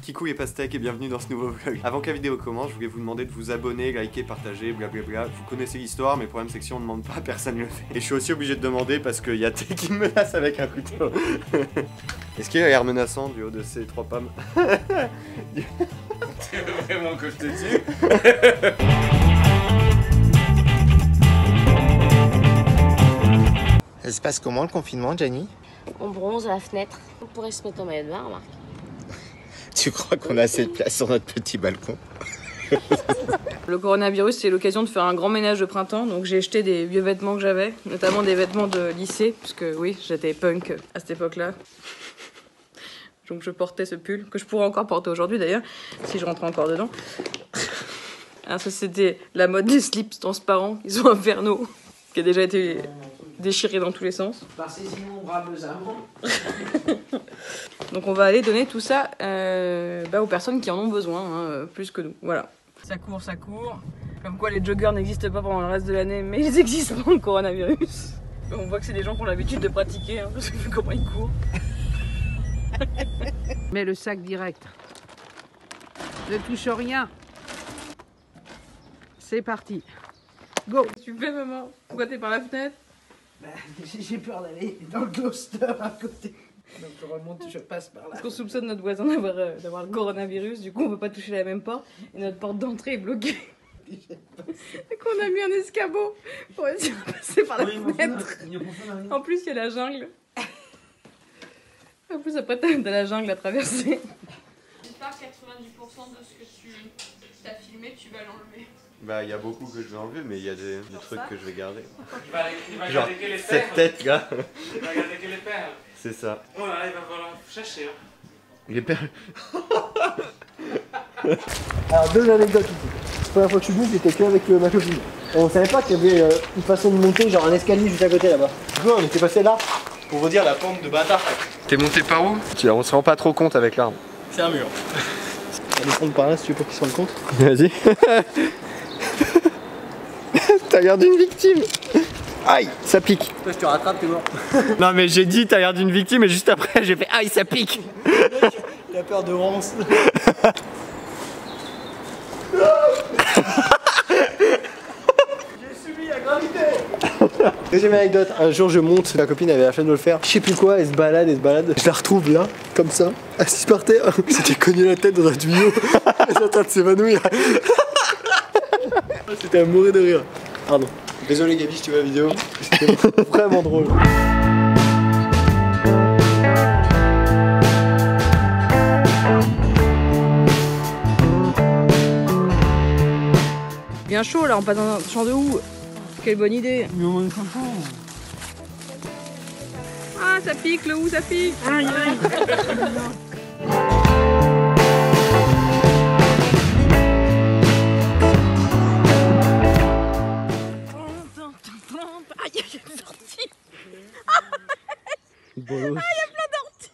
Kikou et Pastèque et bienvenue dans ce nouveau vlog. Avant que la vidéo commence, je voulais vous demander de vous abonner, liker, partager, blablabla. Vous connaissez l'histoire, mais le problème c'est que si on demande pas, personne le fait. Et je suis aussi obligé de demander parce qu'il y a T qui me menace avec un couteau. Est-ce qu'il a l'air menaçant du haut de ces trois pommes? C'est vraiment que je te tue. Ça se passe comment le confinement, Gianni? On bronze à la fenêtre. On pourrait se mettre en maillot de bain, remarque. Tu crois qu'on a assez de place sur notre petit balcon? Le coronavirus, c'est l'occasion de faire un grand ménage de printemps, donc j'ai jeté des vieux vêtements que j'avais, notamment des vêtements de lycée, puisque oui, j'étais punk à cette époque-là. Donc je portais ce pull, que je pourrais encore porter aujourd'hui d'ailleurs, si je rentrais encore dedans. Alors ça c'était la mode des slips transparents, ils sont infernaux, qui a déjà été déchiré dans tous les sens. Par ces innombrables amants. Donc on va aller donner tout ça aux personnes qui en ont besoin, hein, plus que nous, voilà. Ça court, ça court. Comme quoi les joggers n'existent pas pendant le reste de l'année, mais ils existent pendant le coronavirus. On voit que c'est des gens qui ont l'habitude de pratiquer, hein, parce que vu comment ils courent. Mets le sac direct. Ne touche rien. C'est parti. Go. Tu fais maman? Pourquoi t'es par la fenêtre? J'ai peur d'aller dans le ghoster à côté. Donc je remonte, je passe par là. Parce qu'on soupçonne notre voisin d'avoir le coronavirus, du coup on peut pas toucher la même porte, et notre porte d'entrée est bloquée. Et qu'on a mis un escabeau pour essayer de passer par la fenêtre. En plus il y a la jungle. En plus après t'as la jungle à traverser. J'espère que 90% de ce que tu as filmé, tu vas l'enlever. Bah il y a beaucoup que je vais enlever, mais il y a des trucs que je vais garder. Il va Genre garder que les perles. cette tête là. Il va garder que les perles. C'est ça. Oh là, il va falloir chercher. Hein. Les perles. Alors deux anecdotes ici. La première fois que je suis venu, j'étais que avec ma copine. Et on savait pas qu'il y avait une façon de monter, genre un escalier juste à côté là-bas. Du coup on était passé là, pour vous dire la pente de bâtard. T'es monté par où? On se rend pas trop compte avec l'arme. C'est un mur. On va descendre par là si tu veux pour qu'ils se rendent compte. Vas-y. T'as l'air d'une victime. Aïe, ça pique. Toi je te rattrape, t'es mort. Non mais j'ai dit t'as l'air d'une victime et juste après j'ai fait aïe ça pique. Il a peur de Rance. J'ai subi la gravité. Deuxième anecdote, un jour je monte, ma copine avait la flemme de le faire, je sais plus quoi, elle se balade, je la retrouve là, comme ça, assise par terre, c'était cogné la tête dans un tuyau, elle est en train de s'évanouir. C'était à mourir de rire. Pardon. Désolé Gabi si tu vois la vidéo, c'était vraiment drôle. Bien chaud là, on passe dans un champ de houx. Quelle bonne idée. Ah ça pique le houx, ça pique. Aïe aïe. Aïe, il y a des orties. Bolos. Ah, il y a plein d'orties.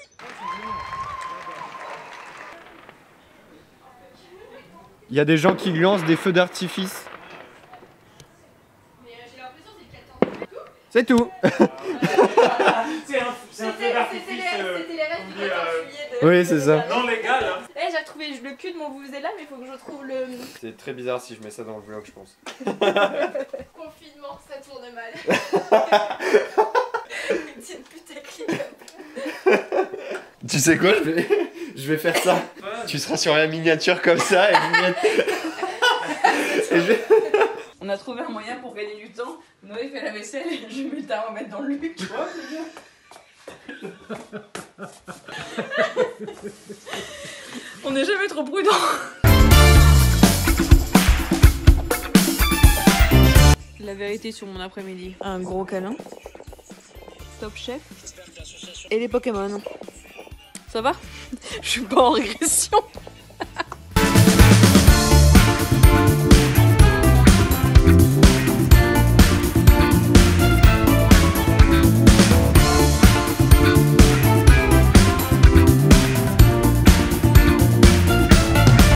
Il y a des gens qui lancent des feux d'artifice. Mais j'ai l'impression que C'est tout. C'est un feu d'artifice. c'était les restes du 14 juillet de... Oui c'est ça. Non légal. Hein. Eh, j'ai retrouvé le cul de mon vuvuzela, mais il faut que je retrouve le... C'est très bizarre si je mets ça dans le vlog je pense. Confinement, ça tourne mal. Une petite putaclic. Tu sais quoi, je vais faire ça. Tu seras sur la miniature comme ça et On a trouvé un moyen pour gagner du temps. Noé fait la vaisselle et je mets le thermomètre dans le luc. On n'est jamais trop prudent. La vérité sur mon après-midi. Un gros câlin. Top Chef. Et les Pokémon. Ça va? Je suis pas en régression.